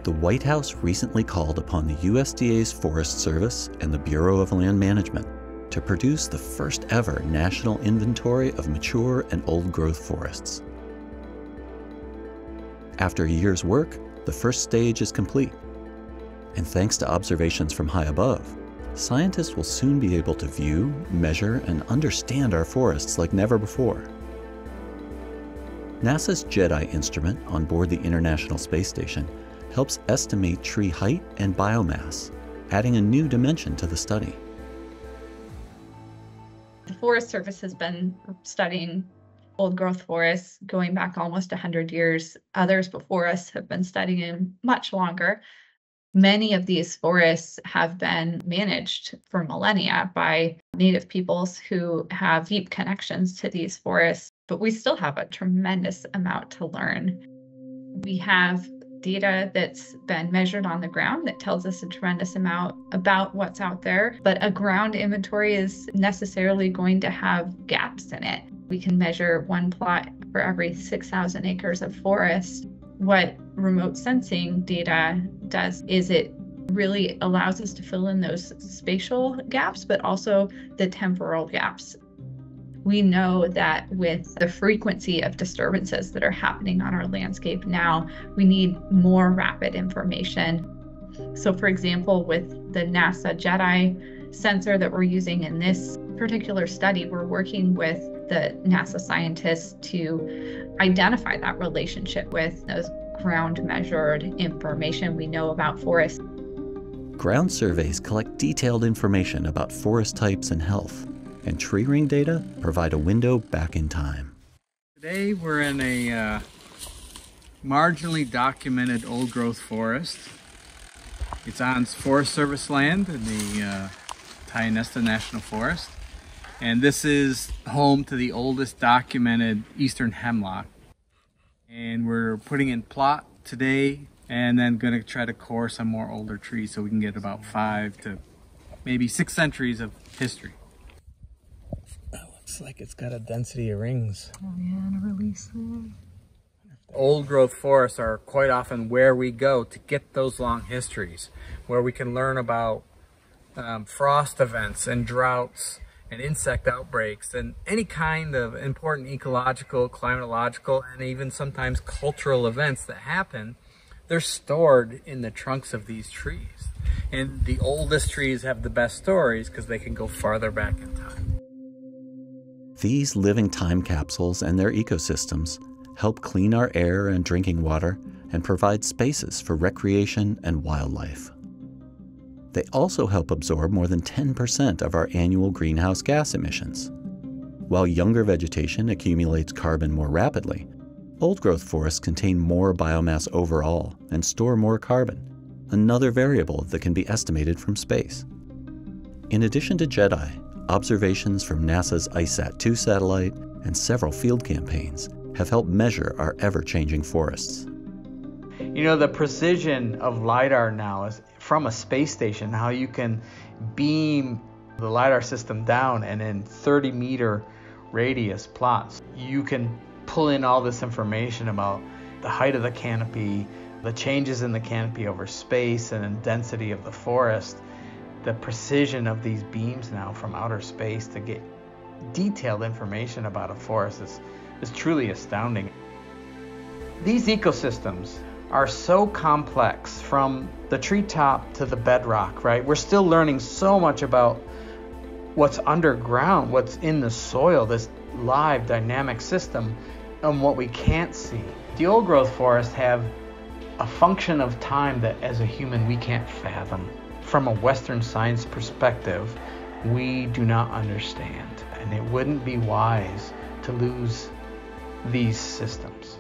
The White House recently called upon the USDA's Forest Service and the Bureau of Land Management to produce the first ever national inventory of mature and old-growth forests. After a year's work, the first stage is complete. And thanks to observations from high above, scientists will soon be able to view, measure, and understand our forests like never before. NASA's GEDI instrument on board the International Space Station helps estimate tree height and biomass, adding a new dimension to the study. The Forest Service has been studying old-growth forests going back almost 100 years. Others before us have been studying much longer. Many of these forests have been managed for millennia by Native peoples who have deep connections to these forests, but we still have a tremendous amount to learn. We have data that's been measured on the ground that tells us a tremendous amount about what's out there, but a ground inventory is necessarily going to have gaps in it. We can measure one plot for every 6,000 acres of forest. What remote sensing data does is it really allows us to fill in those spatial gaps, but also the temporal gaps. We know that with the frequency of disturbances that are happening on our landscape now, we need more rapid information. So for example, with the NASA GEDI sensor that we're using in this particular study, we're working with the NASA scientists to identify that relationship with those ground measured information we know about forests. Ground surveys collect detailed information about forest types and health, and tree ring data provide a window back in time. Today we're in a marginally documented old-growth forest. It's on Forest Service land in the Tyutmanov National Forest. And this is home to the oldest documented eastern hemlock. And we're putting in plot today and then going to try to core some more older trees so we can get about 5 to maybe 6 centuries of history. Looks like it's got a density of rings. Oh yeah, and a release there. Old growth forests are quite often where we go to get those long histories, where we can learn about frost events and droughts and insect outbreaks and any kind of important ecological, climatological, and even sometimes cultural events that happen. They're stored in the trunks of these trees. And the oldest trees have the best stories because they can go farther back in time. These living time capsules and their ecosystems help clean our air and drinking water and provide spaces for recreation and wildlife. They also help absorb more than 10% of our annual greenhouse gas emissions. While younger vegetation accumulates carbon more rapidly, old-growth forests contain more biomass overall and store more carbon, another variable that can be estimated from space. In addition to GEDI, observations from NASA's ICESat-2 satellite and several field campaigns have helped measure our ever-changing forests. You know, the precision of LiDAR now is from a space station, how you can beam the LiDAR system down and in 30-meter radius plots, you can pull in all this information about the height of the canopy, the changes in the canopy over space and density of the forest. The precision of these beams now from outer space to get detailed information about a forest is truly astounding. These ecosystems are so complex from the treetop to the bedrock, right? We're still learning so much about what's underground, what's in the soil, this live dynamic system, and what we can't see. The old growth forests have a function of time that as a human we can't fathom. From a Western science perspective, we do not understand, and it wouldn't be wise to lose these systems.